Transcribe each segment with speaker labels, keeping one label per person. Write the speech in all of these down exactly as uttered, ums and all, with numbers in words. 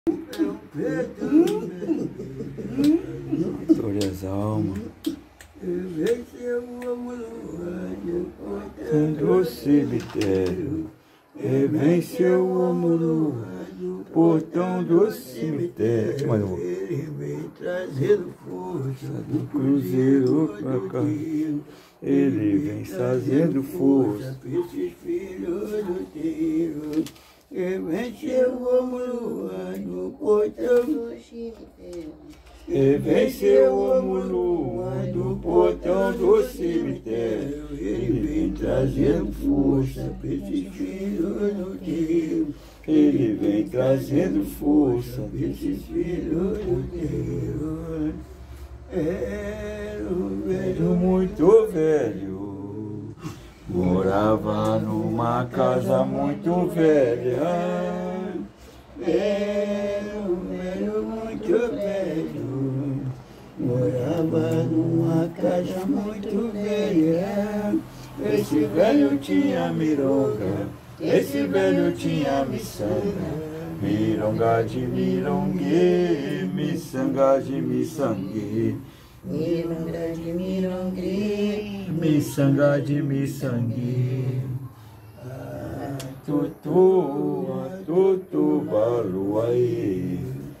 Speaker 1: Sobre as almas do cemitério, e venceu o amor, portão do cemitério. Mano,
Speaker 2: ele vem trazendo força
Speaker 1: do cruzeiro pra cá, ele vem trazendo força
Speaker 2: para esses filhos do terreiro. E venceu o amor no portão do cemitério.
Speaker 1: E venceu o amor do portão do cemitério,
Speaker 2: Ele vem trazendo força para esses filhos do terreiro.
Speaker 1: ele vem trazendo força
Speaker 2: para esses filhos do terreiro. Era um
Speaker 1: velho,
Speaker 2: velho
Speaker 1: muito velho, morava numa casa muito velha.
Speaker 2: Era um velho muito velho, morava numa casa muito velha.
Speaker 1: Esse velho tinha mironga, esse velho tinha miçanga, mironga de mirongue, miçanga de miçangue,
Speaker 2: Mironga de mirongue,
Speaker 1: miçanga de miçangue. Ah, tutu, ah, tutu, baluaê.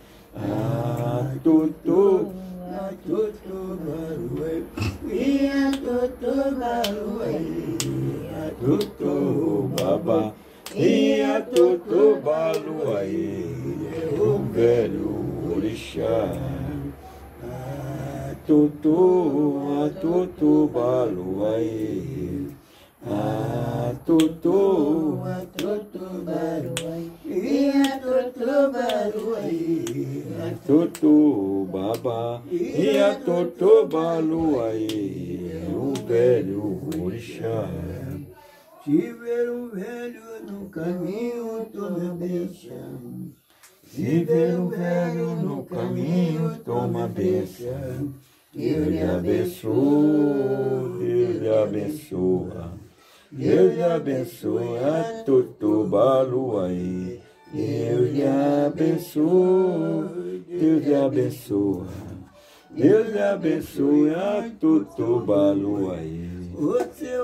Speaker 1: Ah, tutu,
Speaker 2: a tutu baruê, e a tutu baruê, a
Speaker 1: tutu, babá. E a tutu, baluaê. O velho orixá. Ah, tutu, ah, tutu, baluaê. Ah, tutu,
Speaker 2: a tutu baruê, e a tutu baruê,
Speaker 1: a tutu, babá. E a tutu, baluaê. O velho orixá.
Speaker 2: Se ver um velho no caminho, toma benção.
Speaker 1: Se ver um velho no caminho, toma benção. Deus lhe abençoa, Deus lhe abençoa. Deus lhe abençoa, tutu baluaê. Deus lhe abençoa, Deus lhe abençoa. Deus lhe abençoa, tutu baluaê.
Speaker 2: O seu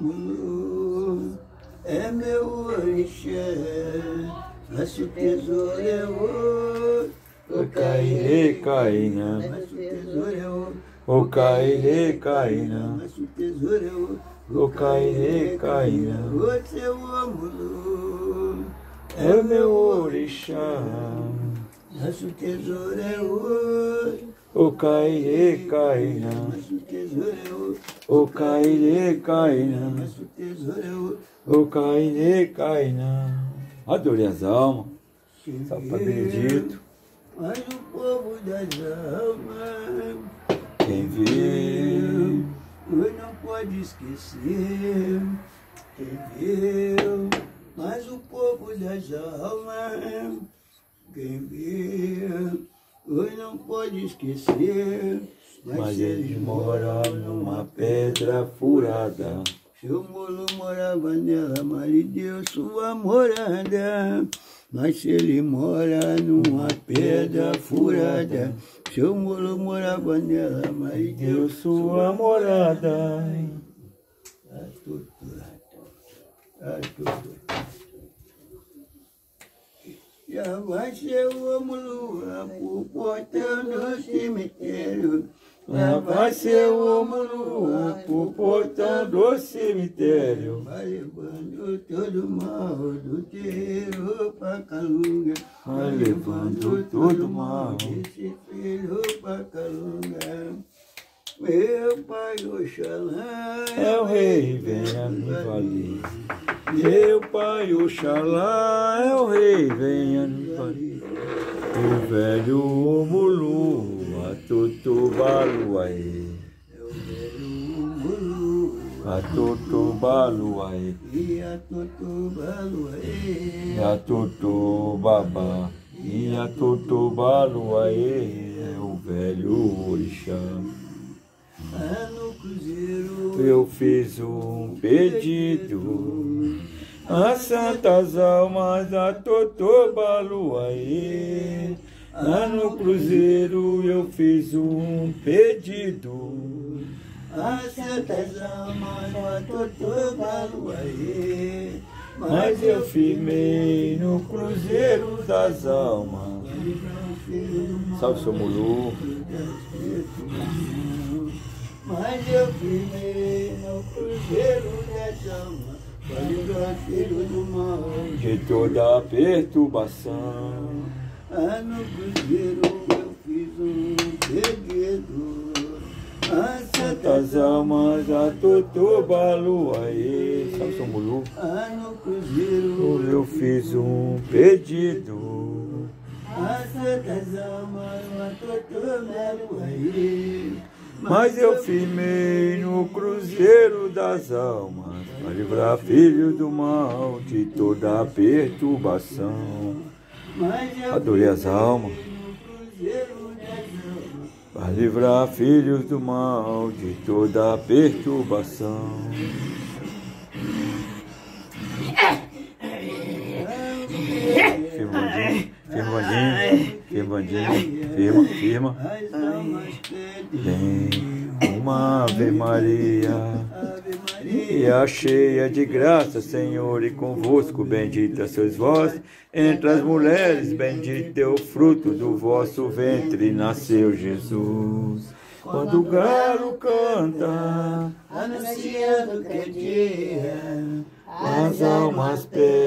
Speaker 2: amor é meu orixá, nosso tesouro é ouro.
Speaker 1: O cairê caína,
Speaker 2: Nosso tesouro é ouro.
Speaker 1: o cairê caína,
Speaker 2: Nosso tesouro é ouro.
Speaker 1: o cairê caína.
Speaker 2: O seu amor
Speaker 1: É meu orixá,
Speaker 2: nosso tesouro é ouro.
Speaker 1: o cairê caína,
Speaker 2: Nosso tesouro é ouro.
Speaker 1: o cairê caína,
Speaker 2: Nosso tesouro é ouro.
Speaker 1: o cairê caína. Adorei as almas, salve para Benedito.
Speaker 2: Mas o povo das almas,
Speaker 1: Quem viu,
Speaker 2: hoje não pode esquecer. Quem viu, mas o povo das almas, quem viu, hoje não pode esquecer.
Speaker 1: mas ele mora numa pedra furada.
Speaker 2: Seu molo morava nela, mas lhe deu sua morada. Mas se ele mora numa pedra furada, seu molo morava nela, mas lhe deu
Speaker 1: Deu sua morada.
Speaker 2: a tudo, a tudo. Já vai ser o amor por portão do cemitério.
Speaker 1: Lá vai ser o homem pro portão do cemitério.
Speaker 2: Vai levando todo mal do terreiro pra Calunga.
Speaker 1: Vai levando todo mal.
Speaker 2: Esse filho pra Calunga. Meu pai Oxalá
Speaker 1: É o rei, venha me valer. Meu pai Oxalá é o rei, venha me valer. O velho Mulu, a tutu baluaê. A tutu baluaê.
Speaker 2: E a tutu baluaê.
Speaker 1: E a tutu babá. E a tutu baluaê. É o velho orixá.
Speaker 2: Lá no cruzeiro
Speaker 1: Eu fiz um pedido as santas almas da Totobaluaê. Lá no cruzeiro eu fiz um pedido,
Speaker 2: as santas almas da Totobaluaê.
Speaker 1: mas eu firmei no cruzeiro das almas. Salve, seu Mulu.
Speaker 2: Mas eu firmei no cruzeiro das almas, para livrar filho do mal,
Speaker 1: De toda perturbação.
Speaker 2: lá no cruzeiro eu fiz um pedido, as
Speaker 1: Santas almas da Totobaluaê. Salve, seu Mulu.
Speaker 2: lá no cruzeiro
Speaker 1: Eu fiz um pedido,
Speaker 2: as santas almas da Totobaluaê.
Speaker 1: mas eu firmei no cruzeiro das almas, para livrar filho do mal de toda perturbação.
Speaker 2: Mas eu
Speaker 1: Adorei as almas,
Speaker 2: no cruzeiro das almas,
Speaker 1: para livrar filhos do mal de toda perturbação. Firma, bandinho, firma, bandinho, firma, bandinho, firma, firma.
Speaker 2: as almas pedem
Speaker 1: Vem uma Ave Maria,
Speaker 2: Ave Maria.
Speaker 1: e a cheia de graça, Senhor, e convosco, bendita sois vós entre as mulheres, bendito é o fruto do vosso ventre, nasceu Jesus. Quando o galo canta,
Speaker 2: Anunciando que é dia,
Speaker 1: as almas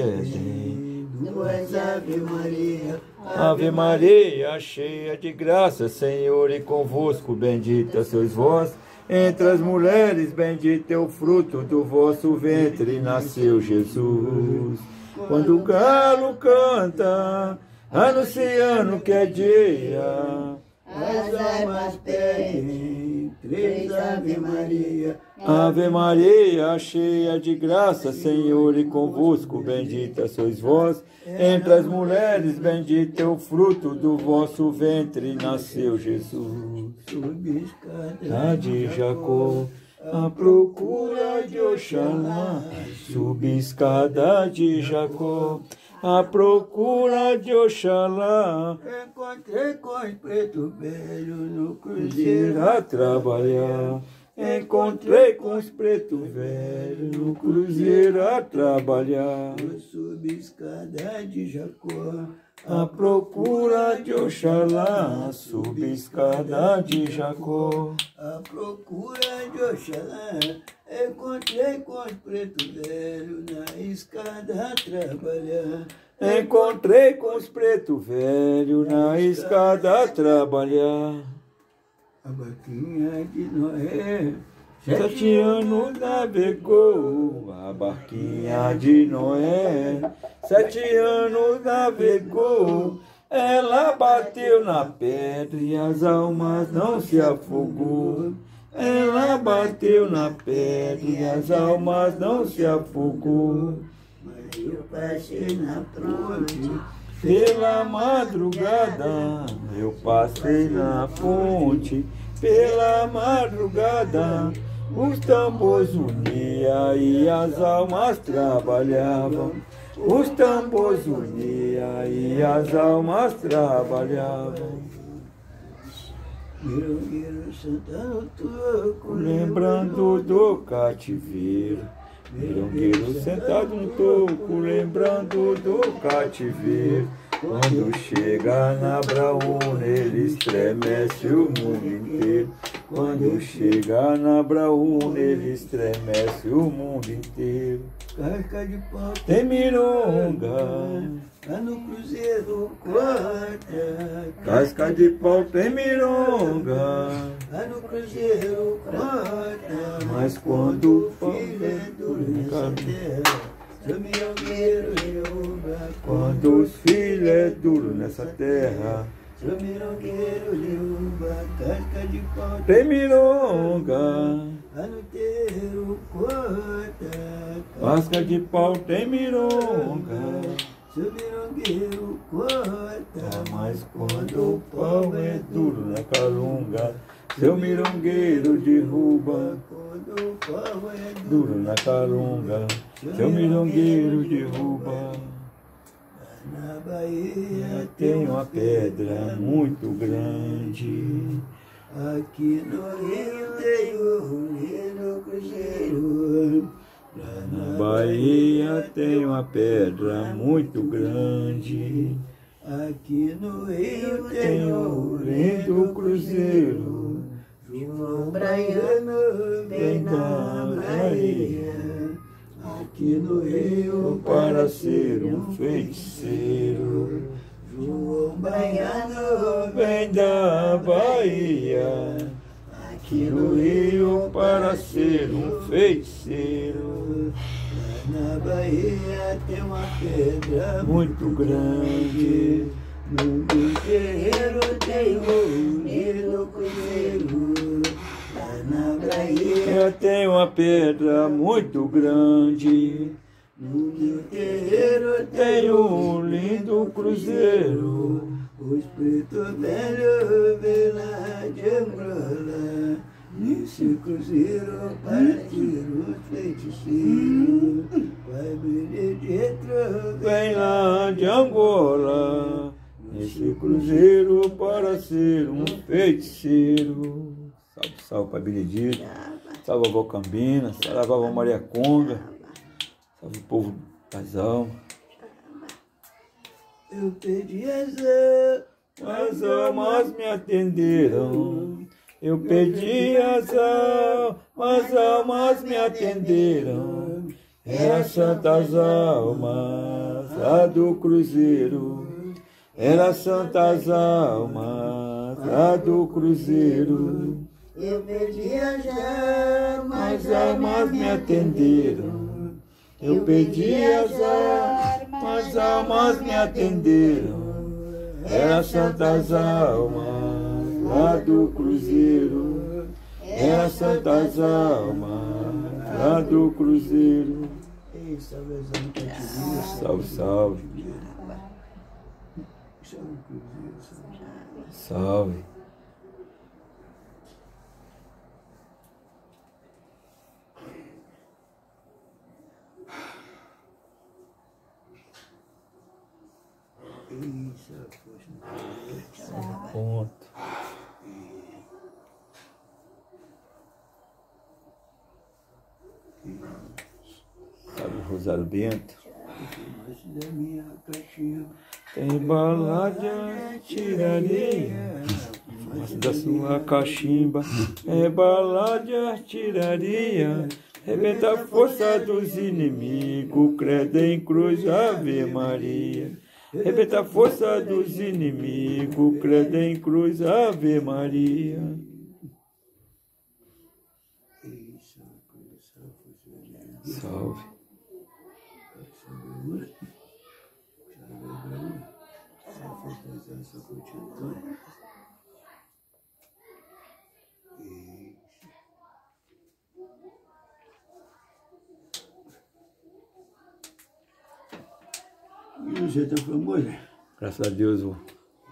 Speaker 1: pedem.
Speaker 2: duas Ave Maria.
Speaker 1: Ave Maria, cheia de graça, Senhor, e convosco, bendita sois vós entre as mulheres, bendito é o fruto do vosso ventre, nasceu Jesus. Quando o galo canta, anunciando que é dia,
Speaker 2: As almas pedem três Ave Maria.
Speaker 1: Ave Maria, cheia de graça, Senhor, e convosco, bendita sois vós entre as mulheres, bendito é o fruto do vosso ventre, nasceu Jesus.
Speaker 2: Sob escada
Speaker 1: Lá de Jacó, à procura de Oxalá, subi escada de Jacó, à procura de Oxalá,
Speaker 2: encontrei com os preto velho no cruzeiro.
Speaker 1: cruzeiro a trabalhar. Encontrei com os preto velho no cruzeiro a trabalhar,
Speaker 2: Eu subi escada de Jacó,
Speaker 1: à procura de Oxalá, subi escada de Jacó.
Speaker 2: à procura de Oxalá. Encontrei com os preto velho na escada a trabalhar.
Speaker 1: Encontrei com os preto velho na escada a trabalhar.
Speaker 2: A barquinha de Noé,
Speaker 1: Sete anos navegou a barquinha de Noé. Sete anos navegou, ela bateu na pedra e as almas não se afogou. Ela bateu na pedra e as almas não se afogou.
Speaker 2: mas eu passei na ponte.
Speaker 1: Pela madrugada, eu passei na ponte. Pela madrugada, os tambores uniam e as almas trabalhavam. Os tambores uniam e as almas trabalhavam.
Speaker 2: Mirongueiro sentado toco,
Speaker 1: Lembrando do cativeiro. Mirongueiro sentado no toco, lembrando do cativeiro. Quando chega na Braúna, ele estremece o mundo inteiro. Quando chega na Braúna, ele estremece o mundo inteiro.
Speaker 2: casca de pau,
Speaker 1: Tem mironga,
Speaker 2: lá no cruzeiro corta.
Speaker 1: casca de pau tem mironga,
Speaker 2: Lá no cruzeiro corta.
Speaker 1: mas quando o pau
Speaker 2: filho é duro nessa terra, seu mirongueiro derruba.
Speaker 1: Quando os filhos é duro nessa terra,
Speaker 2: Seu mirongueiro derruba, casca de pau.
Speaker 1: tem mironga,
Speaker 2: Lá no terreiro corta.
Speaker 1: casca de pau tem mironga,
Speaker 2: seu mirongueiro corta,
Speaker 1: mas quando o pau é duro na calunga, seu mirongueiro derruba.
Speaker 2: Quando o pau é
Speaker 1: Duro na calunga, seu mirongueiro derruba.
Speaker 2: na Bahia
Speaker 1: Tem uma pedra muito grande.
Speaker 2: aqui no Rio tem o lindo cruzeiro. Lá
Speaker 1: Na Bahia tem uma pedra muito grande.
Speaker 2: aqui no Rio
Speaker 1: Tem
Speaker 2: tem
Speaker 1: um
Speaker 2: o
Speaker 1: lindo cruzeiro.
Speaker 2: João Braiano vem da Bahia, aqui no Rio
Speaker 1: Para ser um feiticeiro.
Speaker 2: João Braiano
Speaker 1: Vem da Bahia, aqui no Rio, para ser um feiticeiro.
Speaker 2: Lá na Bahia tem uma pedra
Speaker 1: Muito grande.
Speaker 2: no terreiro tem o lindo cruzeiro. Lá na Bahia
Speaker 1: Eu tenho uma pedra muito grande.
Speaker 2: no meu terreiro
Speaker 1: Tem um lindo cruzeiro.
Speaker 2: os pretos velhos vêm lá de Angola, nesse cruzeiro partiram os feiticeiros. Pai Benedito
Speaker 1: Vem lá de Angola, nesse cruzeiro, para ser um feiticeiro. Salve, salve, Pai Benedito. Salve, a avó Cambina. Salve, a avó Maria Conga. Salve, o povo das almas.
Speaker 2: eu pedi as
Speaker 1: As almas me atenderam. Eu pedi as almas, as almas me atenderam. Eram santas almas lá do cruzeiro. Eram santas almas lá do cruzeiro.
Speaker 2: eu pedi as almas,
Speaker 1: As almas me atenderam. Eu pedi as almas, as almas me atenderam. Eram santas almas lá do cruzeiro. Eram santas almas lá do cruzeiro.
Speaker 2: Ei, salvezão que te viu,
Speaker 1: Salve, salve,
Speaker 2: salve cruzeiro, salve.
Speaker 1: salve.
Speaker 2: Isso, poxa.
Speaker 1: Ponto. Sabe o Rosário Bento?
Speaker 2: Mas da minha caixinha
Speaker 1: Tem balada, tiraria. Mas da sua cachimba é balada, tiraria. Rebenta a força dos inimigos, credo em cruz, Ave Maria. Rebenta a força dos inimigos, credo em cruz, Ave Maria.
Speaker 2: isso, salve,
Speaker 1: Salve.
Speaker 2: E você tá famoso?
Speaker 1: Graças a Deus, o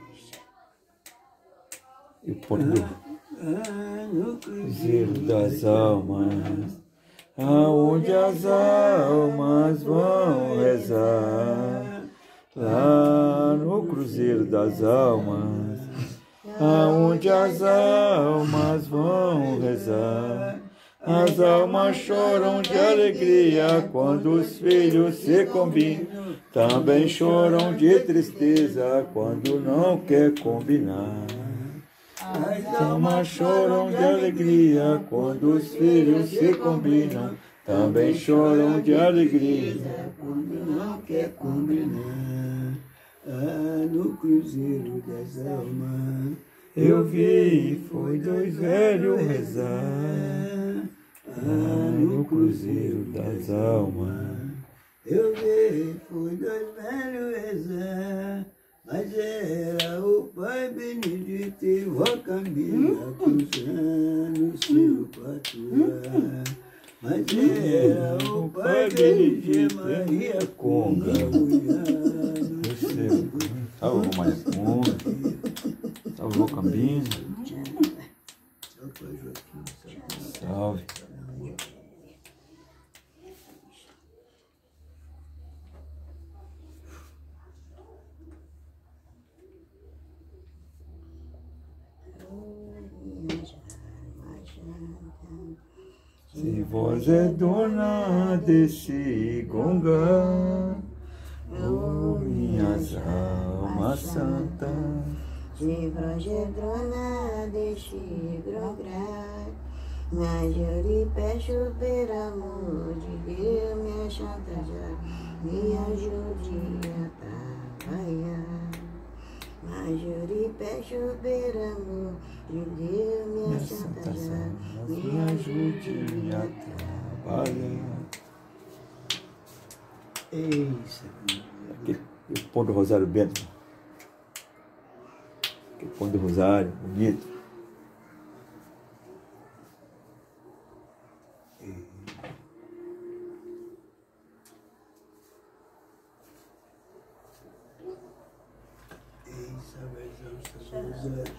Speaker 1: e o ponto do
Speaker 2: Ah, no
Speaker 1: cruzeiro das almas, aonde as almas vão rezar, lá no cruzeiro das almas, aonde as almas vão rezar. As almas choram de alegria quando os filhos se combinam, também choram de tristeza quando não quer combinar. As almas choram de alegria quando os filhos se combinam, também choram de alegria
Speaker 2: quando não quer combinar. Ah, no cruzeiro das almas
Speaker 1: eu vi, foi dois velhos rezar. Ah, no cruzeiro das almas
Speaker 2: eu vi, foi dois velhos rezar. Mas era o Pai Benedito e vó Cambina cruzando seu patuá. Mas era o Pai Benedito e Maria Conga.
Speaker 1: Salve, vovô mais fundo. Salve, vovô Cambinho. Salve. Se vós é dona desse gonga, oh, minhas almas santas.
Speaker 3: Se vós é dona desse grográ, na juripé chover amor de Deus, minha chata já me ajude a trabalhar. Na juripé chover amor de Deus, minha chata já me ajude a trabalhar.
Speaker 2: Isso.
Speaker 1: Aquele, aquele pão do Rosário Bento. Aquele pão do Rosário, bonito.
Speaker 2: Essa versão está usando.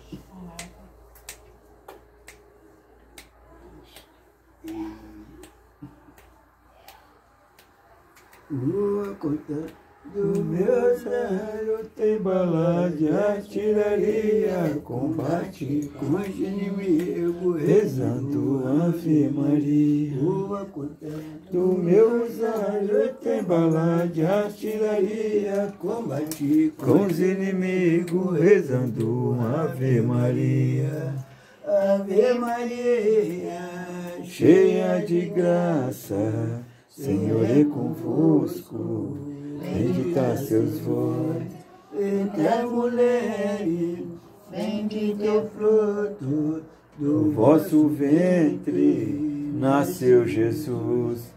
Speaker 2: Lua conta do meu zero tem bala de artilharia, combate com os inimigos, rezando Ave Maria. Lua conta do meu zero tem bala de artilharia, combate com os inimigos, rezando Ave Maria. Ave Maria, cheia de graça, Senhor é convosco, bendita seus vós entre as mulheres, bendito é o fruto do vosso ventre, nasceu Jesus.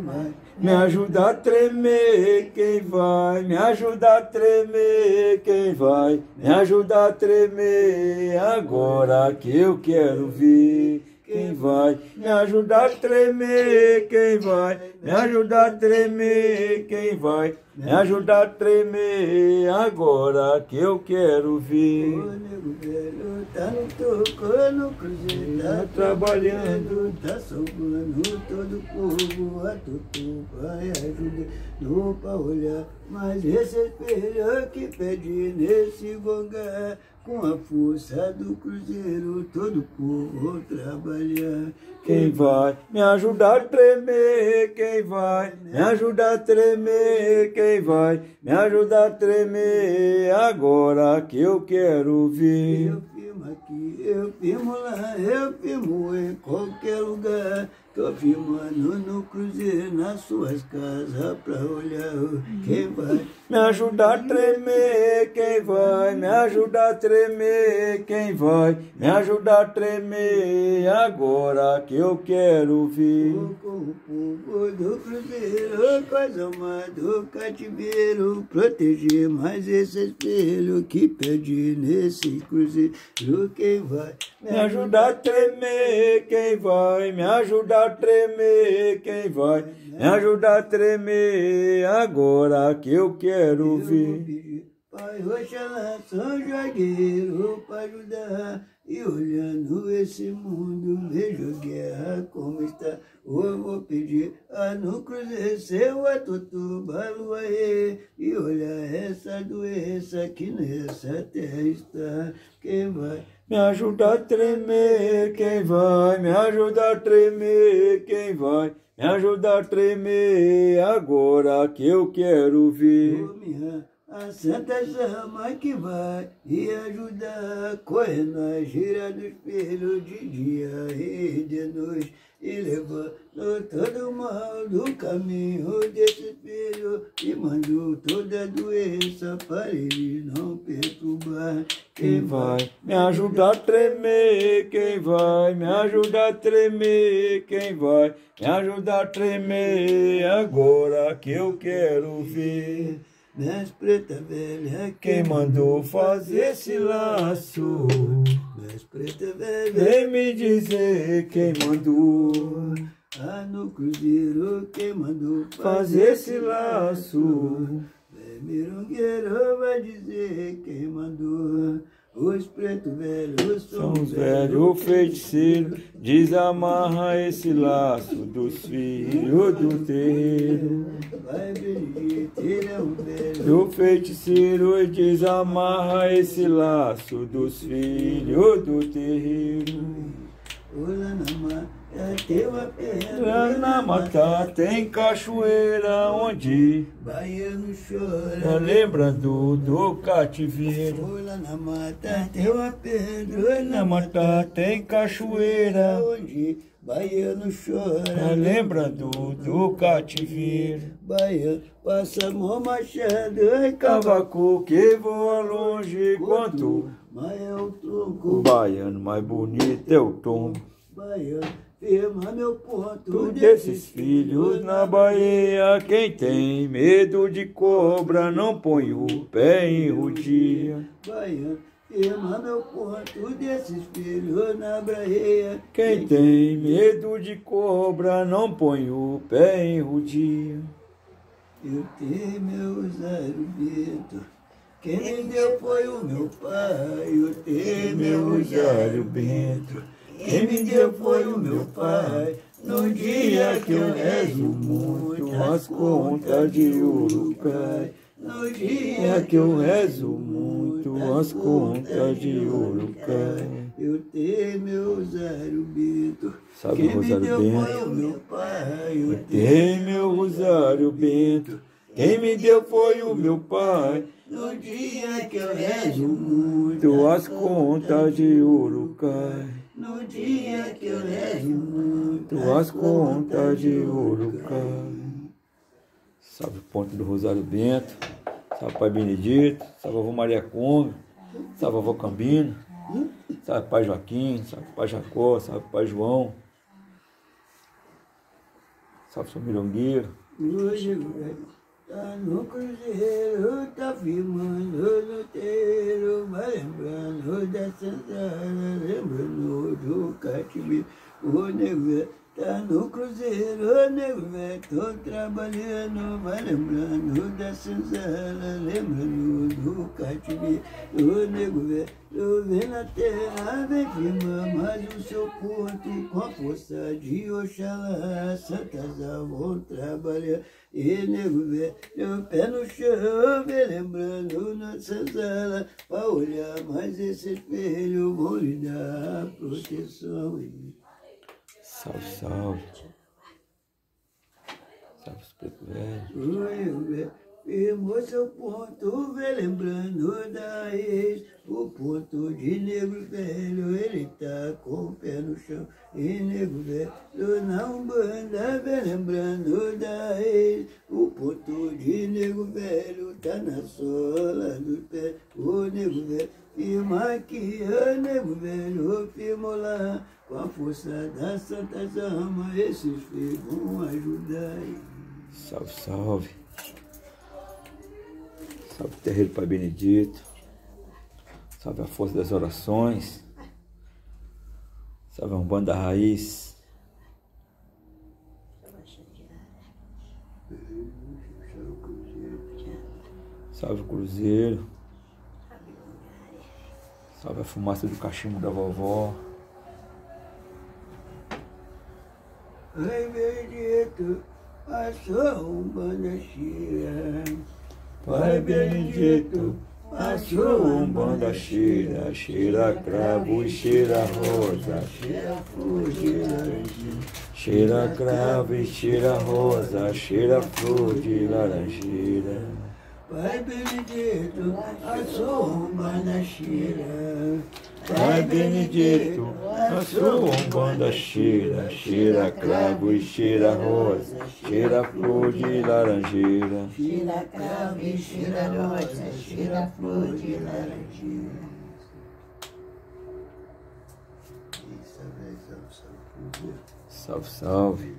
Speaker 2: Me ajuda a tremer, quem vai? Me ajuda a tremer, quem vai? Me ajuda a tremer, agora que eu quero ver. Quem vai me ajudar a tremer? Quem vai me ajudar a tremer? Quem vai me ajudar a tremer? Agora que eu quero ver. O nego velho tá no tocando, cruzeiro tá trabalhando, tá salvando todo o povo. A tutu vai ajudando pra olhar, mas esse espelho que pede nesse gongar, com a força do cruzeiro, todo o povo trabalhar. Quem vai me ajudar a tremer? Quem vai me ajudar a tremer? Quem vai me ajudar a tremer? Agora que eu quero ver. Eu filmo aqui, eu filmo lá, eu filmo em qualquer lugar. Tô filmando no cruzeiro, nas suas casas, pra olhar quem vai me ajudar a tremer, quem vai me ajudar a tremer, quem vai me ajudar a tremer, agora que eu quero ver. Com o povo do cruzeiro, coisa mais do cativeiro, proteger mais esse espelho que pede nesse cruzeiro. Quem vai me ajudar a tremer, quem vai me ajudar a tremer, quem vai me ajudar a tremer, agora que eu quero ver. Pai Oxalá, São Joaqueiro, para ajudar, e olhando esse mundo, vejo guerra como está. Eu vou pedir a no cruzeiro seu a Tutuba Luaê, e olhar essa doença que nessa terra está. Quem vai me ajudar a tremer? Quem vai me ajudar a tremer? Quem vai me ajudar a tremer? Agora que eu quero ver. A Santa Chama que vai e ajudar, corre na gira do espelho de dia e de noite, e levando todo o mal do caminho desse espelho, e mandou toda a doença para ele não perturbar. Quem vai me ajudar a tremer? Quem vai me ajudar a tremer? Quem vai me ajudar a tremer? Agora que eu quero ver. Minhas preta velha, quem mandou fazer esse laço? Minhas preta velha, vem me dizer quem mandou. Ah, no cruzeiro, quem mandou fazer esse laço? Vem mirongueiro vai dizer quem mandou. Os pretos velhos
Speaker 1: são os velhos feiticeiros, desamarra esse laço dos filhos do terreiro.
Speaker 2: Vai Benedito, ele é um velho.
Speaker 1: O feiticeiro desamarra esse laço dos filhos do terreiro.
Speaker 2: Olha na mata, tem uma pedra.
Speaker 1: Lá na mata tem cachoeira onde
Speaker 2: Baiano chora,
Speaker 1: lembrando do cativeiro.
Speaker 2: olha na mata, tem uma pedra.
Speaker 1: Na mata tem cachoeira
Speaker 2: onde baiano chora,
Speaker 1: lembrando do cativeiro.
Speaker 2: baiano passa mão machado e
Speaker 1: Cavaco que voa longe quanto
Speaker 2: mas é o
Speaker 1: o
Speaker 2: tronco.
Speaker 1: baiano mais bonito é o tombo.
Speaker 2: Baiano, firma meu ponto
Speaker 1: Tu desses filhos na Bahia, quem tem medo de cobra não põe o pé em rodia.
Speaker 2: Baiano, firma meu ponto desses filhos na Bahia.
Speaker 1: Quem tem medo de cobra não põe o pé em rodia.
Speaker 2: Eu tenho meu Zé Bento. Quem me deu foi o meu pai. Eu tenho meu Zé Bento. Quem me deu foi o meu pai. No dia que eu rezo muito,
Speaker 1: as contas de ouro cai.
Speaker 2: no
Speaker 1: É
Speaker 2: dia
Speaker 1: que eu rezo muito, as contas de ouro cai.
Speaker 2: eu tenho meu Rosário Bento.
Speaker 1: Sabe
Speaker 2: Quem
Speaker 1: o
Speaker 2: me
Speaker 1: Rosário
Speaker 2: deu
Speaker 1: Bento?
Speaker 2: foi o meu pai. Eu
Speaker 1: Tem meu Rosário Bento, quem me deu foi o meu pai.
Speaker 2: No dia que eu rezo muito,
Speaker 1: Tuas contas de ouro cai.
Speaker 2: no dia que eu rezo muito,
Speaker 1: Tuas contas de ouro cai. Salve o ponto do Rosário Bento, salve Pai Benedito, salve a avó Maria Conga, salve a avó Cambina, salve Pai Joaquim, salve Pai Jacó, salve Pai João, salve São Mirongueiro.
Speaker 2: hoje tá no cruzeiro, tá firmando no teiro, vai lembrando da senzala, lembrando do cativeiro. O nego tá no cruzeiro, o nego tô trabalhando, vai lembrando da senzala, lembrando do cativeiro. O nego velho vem na terra, vem firmar mais o seu ponto, com a força de Oxalá, santas vão trabalhar. E nego velho, pé no chão, vem lembrando na senzala, pra olhar mais esse espelho, vou lhe dar proteção.
Speaker 1: Salve, salve. Salve os pretos velhos.
Speaker 2: Oi, firmou seu ponto, vem lembrando da ex. O ponto de negro velho, ele tá com o pé no chão. E negro velho na umbanda, vem lembrando da ex. O ponto de negro velho tá na sola do pé. O negro velho firma aqui, o negro velho firmou lá. Com a força das santas almas, esses filhos vão ajudar.
Speaker 1: Salve, salve. Salve o terreiro Pai Benedito. Salve a força das orações. Salve a Umbanda Raiz. Salve o Cruzeiro. Salve a fumaça do cachimbo da vovó.
Speaker 2: Pai Benedito, passou um banda cheia.
Speaker 1: Pai Benedito, passou um banda cheira, cheira cravo e cheira rosa,
Speaker 2: Cheira flor de laranja.
Speaker 1: cheira cravo e cheira rosa, cheira flor de laranjeira.
Speaker 2: Pai Benedito, passou um banda cheia.
Speaker 1: Pai Benedito, passou um banda cheira, cheira cravo e cheira rosa, cheira flor de laranjeira.
Speaker 3: Cheira cravo e cheira rosa, cheira flor de laranjeira.
Speaker 1: Salve, salve.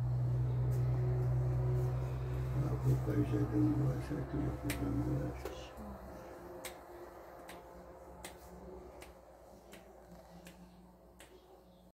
Speaker 2: Pai Jadão, nossa, tudo que eu